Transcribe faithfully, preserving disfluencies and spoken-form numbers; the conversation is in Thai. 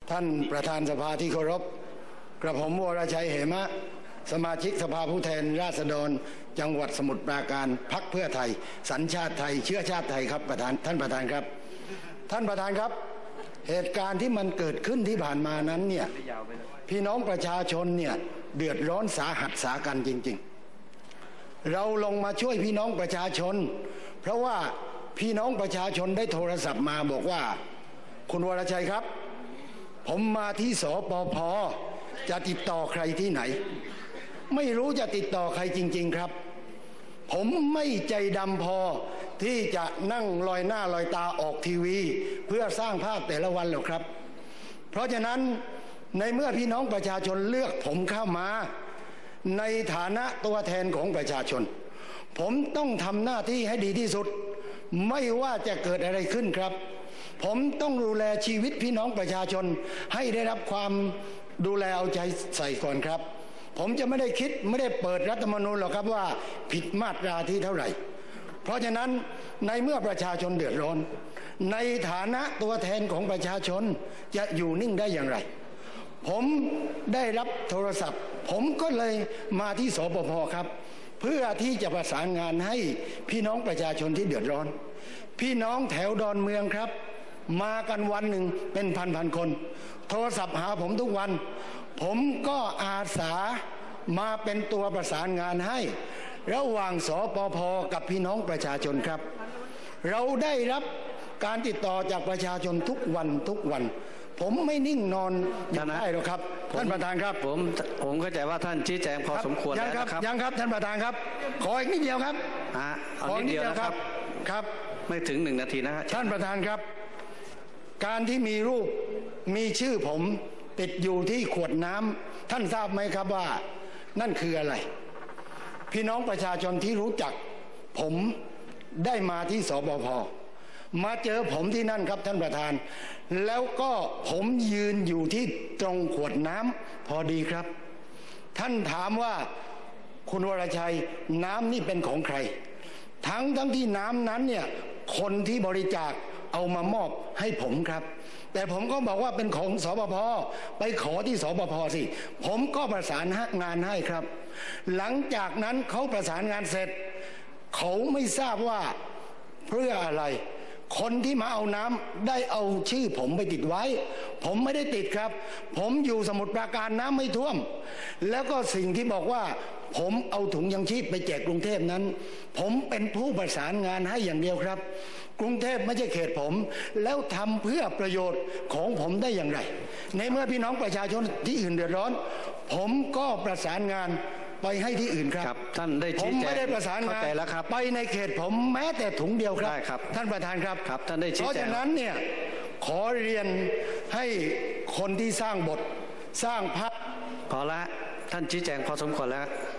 ท่านประธานสภาที่เคารพกระผมวรชัยเหมะสมาชิกสภาผู้แทนราษฎรจังหวัดสมุทรปราการพรรคเพื่อไทยสัญชาติไทยเชื้อชาติไทยครับประธานท่านประธานครับท่านประธานครับเหตุการณ์ที่มันเกิดขึ้นที่ผ่านมานั้นเนี่ยพี่น้องประชาชนเนี่ยเดือดร้อนสาหัสสากันจริงๆเราลงมาช่วยพี่น้องประชาชนเพราะว่าพี่น้องประชาชนได้โทรศัพท์มาบอกว่าคุณวรชัยครับผมมาที่สปภ.จะติดต่อใครที่ไหนไม่รู้จะติดต่อใครจริงๆครับผมไม่ใจดำพอที่จะนั่งลอยหน้าลอยตาออกทีวีเพื่อสร้างภาพแต่ละวันหรอกครับเพราะฉะนั้นในเมื่อพี่น้องประชาชนเลือกผมเข้ามาในฐานะตัวแทนของประชาชนผมต้องทำหน้าที่ให้ดีที่สุดไม่ว่าจะเกิดอะไรขึ้นครับผมต้องดูแลชีวิตพี่น้องประชาชนให้ได้รับความดูแลเอาใจใส่ก่อนครับผมจะไม่ได้คิดไม่ได้เปิดรัฐธรรมนูญหรอกครับว่าผิดมาตราที่เท่าไหร่เพราะฉะนั้นในเมื่อประชาชนเดือดร้อนในฐานะตัวแทนของประชาชนจะอยู่นิ่งได้อย่างไรผมได้รับโทรศัพท์ผมก็เลยมาที่สปภ.ครับเพื่อที่จะประสานงานให้พี่น้องประชาชนที่เดือดร้อนพี่น้องแถวดอนเมืองครับมากันวันหนึ่งเป็นพันๆคนโทรศัพท์หาผมทุกวันผมก็อาสามาเป็นตัวประสานงานให้ระหว่างสปภ.กับพี่น้องประชาชนครับเราได้รับการติดต่อจากประชาชนทุกวันทุกวันผมไม่นิ่งนอนอยู่ได้หรอกครับท่านประธานครับผมผมเข้าใจว่าท่านชี้แจงพอสมควรแล้วนะครับยังครับท่านประธานครับขออีกนิดเดียวครับอ่าขอนิดเดียวนะครับครับไม่ถึงหนึ่งนาทีนะฮะท่านประธานครับการที่มีรูปมีชื่อผมติดอยู่ที่ขวดน้ำท่านทราบไหมครับว่านั่นคืออะไรพี่น้องประชาชนที่รู้จักผมได้มาที่สปภ.มาเจอผมที่นั่นครับท่านประธานแล้วก็ผมยืนอยู่ที่ตรงขวดน้ำพอดีครับท่านถามว่าคุณวรชัยน้ำนี่เป็นของใครทั้งทั้งที่น้ำนั้นเนี่ยคนที่บริจาคเอามามอบให้ผมครับแต่ผมก็บอกว่าเป็นของสปภ.ไปขอที่สปภ.สิผมก็ประสานงานให้ครับหลังจากนั้นเขาประสานงานเสร็จเขาไม่ทราบว่าเพื่ออะไรคนที่มาเอาน้ำได้เอาชื่อผมไปติดไว้ผมไม่ได้ติดครับผมอยู่สมุทรปราการน้ำไม่ท่วมแล้วก็สิ่งที่บอกว่าผมเอาถุงยังชีพไปแจกกรุงเทพนั้นผมเป็นผู้ประสานงานให้อย่างเดียวครับกรุงเทพไม่ใช่เขตผมแล้วทำเพื่อประโยชน์ของผมได้อย่างไรในเมื่อพี่น้องประชาชนที่อื่นเดือดร้อนผมก็ประสานงานไปให้ที่อื่นครับท่านได้ชี้แจงผมไม่ได้ประสานงานไปในเขตผมแม้แต่ถุงเดียวครับท่านประธานครับครับท่านได้ชี้แจงเพราะฉะนั้นเนี่ยขอเรียนให้คนที่สร้างบทสร้างภาพพอละท่านชี้แจงพอสมควรแล้ว